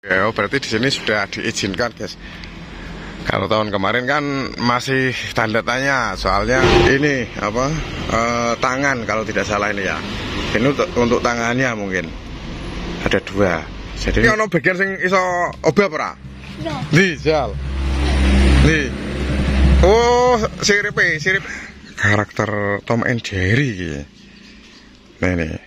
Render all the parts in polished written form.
Ya, berarti di sini sudah diizinkan, guys. Kalau tahun kemarin kan masih tanda tanya, soalnya ini apa tangan kalau tidak salah ini ya. Ini untuk tangannya mungkin ada 2. Jadi ini ono bagian sing iso obah ora? Iya. Nih, Jal. Nih. Oh, sirip. Karakter Tom and Jerry iki. Nih.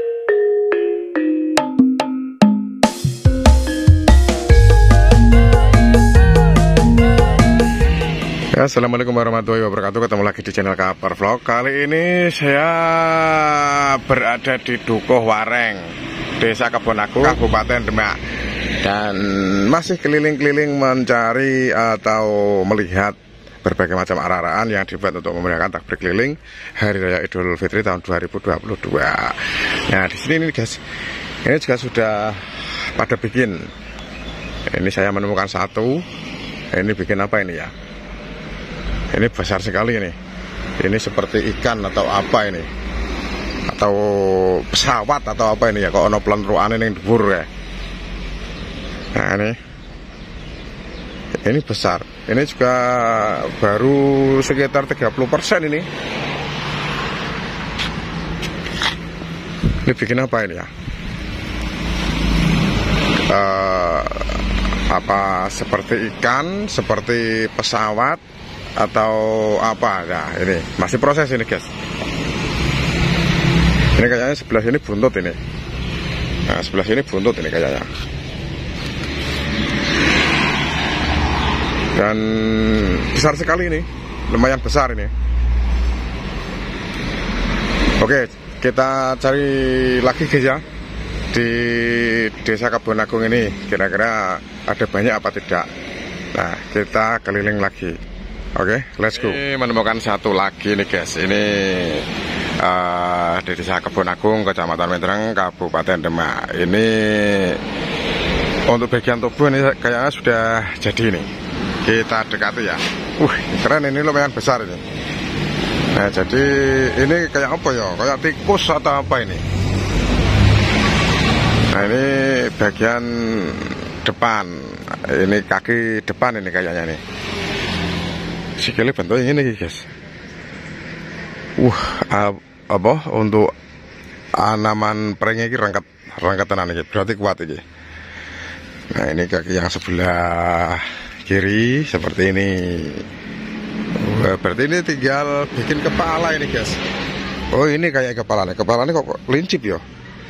Assalamualaikum warahmatullahi wabarakatuh. Ketemu lagi di channel Kabar Vlog. Kali ini saya berada di Dukuh Wareng, Desa Kebonagung, Kabupaten Demak. Dan masih keliling-keliling mencari atau melihat berbagai macam arah-arahan yang dibuat untuk memeriahkan takbir keliling Hari Raya Idul Fitri tahun 2022. Nah, di sini nih guys, ini juga sudah pada bikin. Ini saya menemukan satu. Ini bikin apa ini ya? Ini besar sekali ini. Ini seperti ikan atau apa ini? Atau pesawat atau apa ini ya? Kok ono pelenruan ini dhuwur ya. Nah, ini besar. Ini juga baru sekitar 30% ini. Ini bikin apa ini ya? Apa seperti ikan, seperti pesawat atau apa? Nah, ini masih proses ini guys. Ini kayaknya sebelah sini buntut ini. Nah, sebelah sini buntut ini kayaknya. Dan besar sekali ini, lumayan besar ini. Oke, kita cari lagi guys ya, di Desa Kebonagung ini. Kira-kira ada banyak apa tidak? Nah, kita keliling lagi. Oke, let's go. Ini menemukan satu lagi nih guys. Ini di Desa Kebonagung, Kecamatan Mentereng, Kabupaten Demak. Ini untuk bagian tubuh ini kayaknya sudah jadi nih. Kita dekati ya. Keren ini, lumayan besar ini. Nah, jadi ini kayak apa ya? Kayak tikus atau apa ini? Nah, ini bagian depan. Ini kaki depan ini kayaknya nih. Sikile bentuknya ini guys. Apa untuk anaman pringnya ini rangkat tenan ini, berarti kuat ini. Nah, ini kaki yang sebelah kiri seperti ini. Berarti ini tinggal bikin kepala ini guys. Oh, ini kayak kepalanya. Kepalanya kok lincip ya?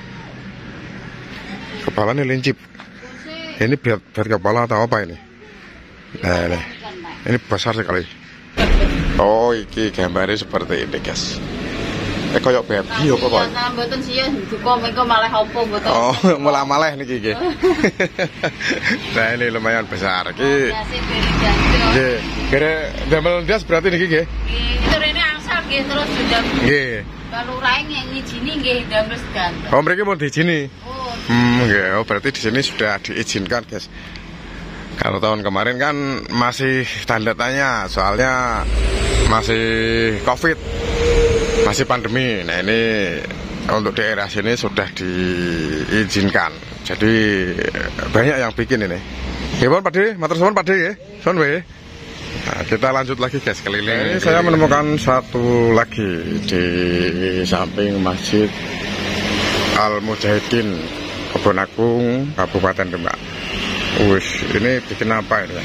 Kepalanya lincip. Ini buat kepala atau apa ini? Nah, ini besar sekali. Oh, iki gambarnya seperti ini guys. Kayak babi apa kok? Mboten sih duka mengko malah opo mboten. Oh, malah niki nggih. Nah, ini lumayan besar iki. Nggih. Kira damel ndas berarti niki nggih. Nggih, rene angsal nggih terus sudah. Nggih. Kalau lain yang ngijini nggih damel sedanten. Oh, mriki mau diizini. Oh. Nggih. Oh, berarti di sini sudah diizinkan, guys. Kalau tahun kemarin kan masih tanda tanya, soalnya masih COVID, masih pandemi. Nah, ini untuk daerah sini sudah diizinkan. Jadi banyak yang bikin ini. Gimana Pak De? Matur suwun Pak De ya. Suwun wae. Nah, kita lanjut lagi guys keliling. Ini saya menemukan satu lagi di samping Masjid Al Mujahidin Kebonagung, Kabupaten Demak. Ini bikin apa ini ya?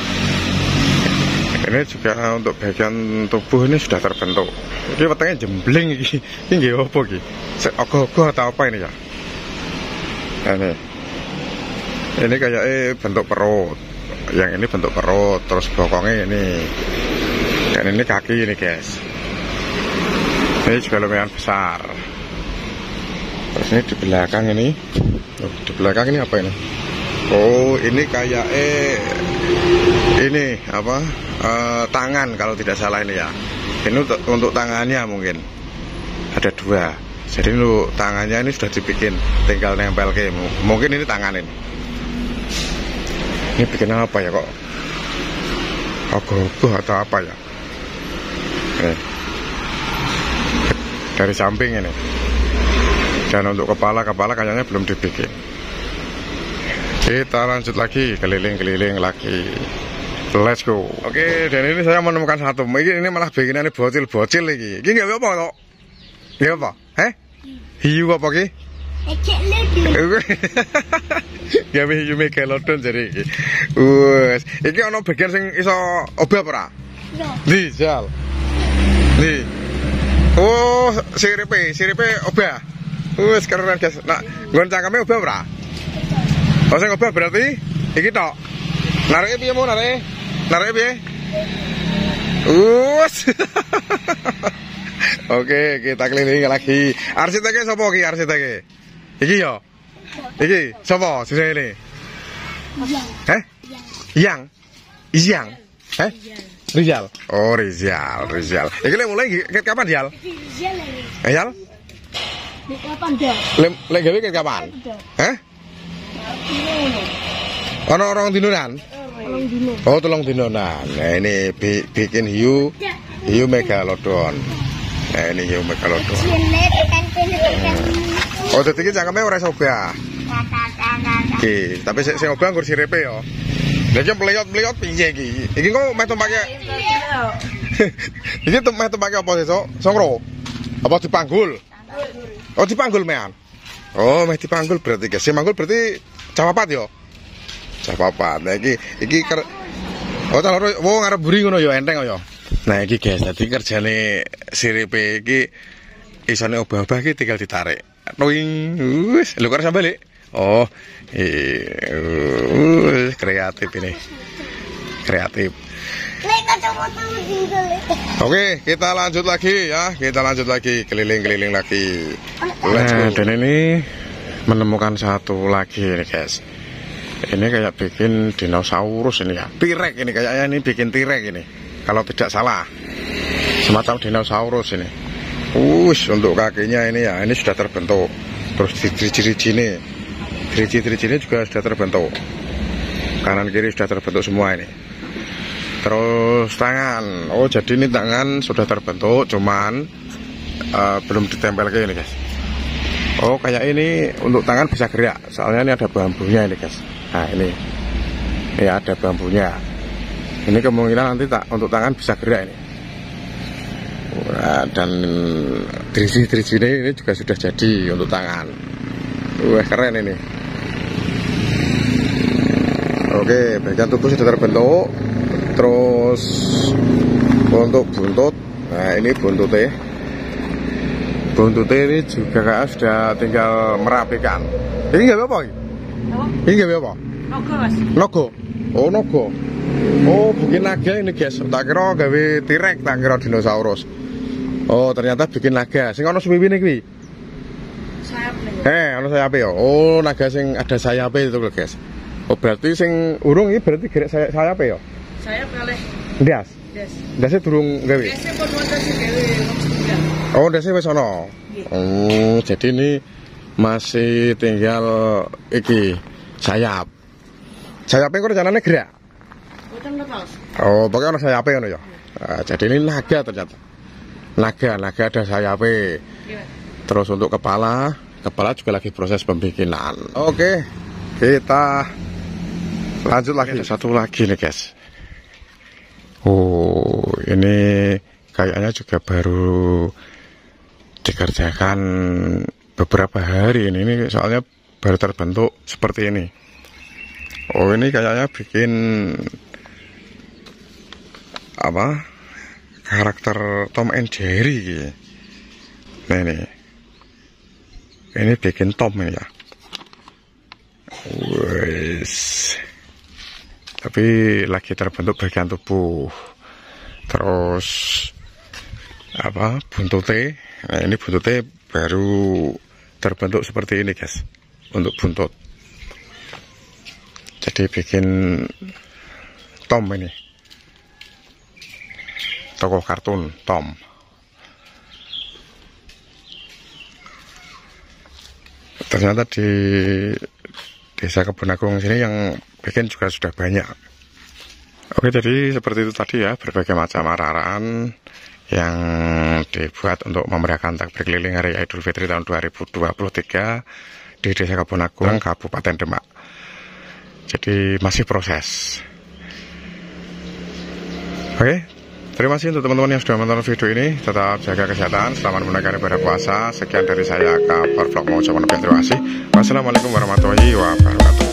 Ini juga untuk bagian tubuh ini sudah terbentuk. Ini wetenge jembling iki. Ini nggih apa iki? Ogoh-ogoh atau apa ini ya? Nah, ini kayak bentuk perut. Yang ini bentuk perut, terus bokongnya ini. Dan ini kaki ini guys. Ini juga lumayan besar. Terus ini di belakang ini. Di belakang ini apa ini? Oh, ini kayak ini apa? Tangan kalau tidak salah ini ya. Ini untuk tangannya mungkin ada 2. Jadi untuk tangannya ini sudah dibikin, tinggal nempel ke. Mungkin ini tangan ini. Ini bikin apa ya kok? Ogoh-ogoh atau apa ya? Dari samping ini. Dan untuk kepala kayaknya belum dibikin. Kita lanjut lagi, keliling-keliling lagi. Let's go. Oke, dan ini saya menemukan satu. Ini malah bikinannya bocil-bocil lagi. Ini nggak apa toh? Nggak apa? Hiu apa ki? Gawe hiu megalodon jadi. Wes, iki ono bagian sing iso obah ora? Di, jal. Di. Oh, siripe obah. Wes keren guys. Nah, nggon cangkeme obah ora? Oh, sing obah berarti iki tok. Nareke piye mau nareke? Nareke piye? Wes. Oke, kita keliling lagi. Arsiteknya sapa ki arsiteknya? Iki yo. Iki sapa sing ini? Yang. Rizal. Oh, Rizal. Iki lek mulai kapan, Jal? Jal? Kapan, Dal? Lek gawe kapan? Ono orang dinonan? Oh, 3 dinonan. Nah, ini bikin hiu megalodon. Nah, ini hiu megalodon. Oh, dadi iki cangkeme ora iso obah. Oke, tapi sing obah nggur siripe yo. Lah iki mleyot piye iki? Iki kok meh tumpake. Iki meh tumpake apa sesuk? Songro. Apa dipanggul? Oh, dipanggul mean. Oh, meh dipanggul berarti guys. Sing manggul berarti capapat yo. Capapat. Nah iki oh, taloro ngarep buri ngono yo enteng yo. Nah, iki guys, dadi kerjane siripe iki isane obah-obah iki tinggal ditarik. Toing, wis, lho kok sampe balik. Oh, kreatif ini. Kreatif. Oke, kita lanjut lagi ya. Kita lanjut lagi, keliling-keliling lagi. Nah, dan ini menemukan satu lagi nih guys. Ini kayak bikin dinosaurus ini ya. T-Rex ini kayaknya ini bikin T-Rex ini. Kalau tidak salah. Semacam dinosaurus ini. Untuk kakinya ini ya, ini sudah terbentuk. Terus diriji-riji ini juga sudah terbentuk. Kanan kiri sudah terbentuk semua ini. Terus tangan. Oh, jadi ini tangan sudah terbentuk, cuman belum ditempel kayak ini guys. Oh, kayak ini untuk tangan bisa gerak. Soalnya ini ada bambunya ini guys. Nah, ini ya ada bambunya. Ini kemungkinan nanti untuk tangan bisa gerak ini. Nah, dan driji ini juga sudah jadi untuk tangan. Wah, keren ini. Oke, bagian tubuh sudah terbentuk. Terus untuk buntut, nah ini buntutnya. Buntutnya ini juga sudah tinggal merapikan. Ini nggak apa-apa? Ini nggak apa-apa? Nogo, Mas. Nogo. Oh, nogo. Oh, bikin naga ini guys. Tak kira gawe T-Rex, tak kira dinosaurus. Oh, ternyata bikin naga. Sing ono suwiwine kuwi. Sayap. Ono sayape ya. Oh, naga sing ada sayape itu lho, guys. Oh, berarti sing urung iki berarti gerak sayape ya? Sayap kalih. Ndas. Ndase durung gawe. Ndase pun wonten sing gawe. Oh, ndase wis ono. Oh, jadi ini masih tinggal iki sayap. Sayapnya kok rencananya gerak? Oh, pokoknya ono sayape ngono ya. Nah, jadi ini naga ternyata. Naga ada sayapnya. Terus untuk kepala juga lagi proses pembikinan. Oke, kita lanjut lagi. Satu lagi nih guys. Oh, ini kayaknya juga baru dikerjakan beberapa hari ini soalnya baru terbentuk seperti ini. Oh, ini kayaknya bikin apa? Karakter Tom and Jerry gitu. Nah, ini bikin Tom ini ya. Wes. Tapi lagi terbentuk bagian tubuh. Terus apa? Buntutnya. Nah, ini buntutnya baru terbentuk seperti ini, guys. Untuk buntut. Jadi bikin Tom ini. Tokoh kartun Tom. Ternyata di Desa Kebun Agung sini yang bikin juga sudah banyak. Oke, jadi seperti itu tadi ya, berbagai macam arah-arahan yang dibuat untuk memeriahkan takbir keliling Hari Idul Fitri tahun 2023 di Desa Kebun Agung, Kabupaten Demak. Jadi masih proses. Oke, terima kasih untuk teman-teman yang sudah menonton video ini. Tetap jaga kesehatan, selamat menunaikan ibadah puasa. Sekian dari saya, Kabar Vlog, mau ucapkan terima kasih. Wassalamualaikum warahmatullahi wabarakatuh.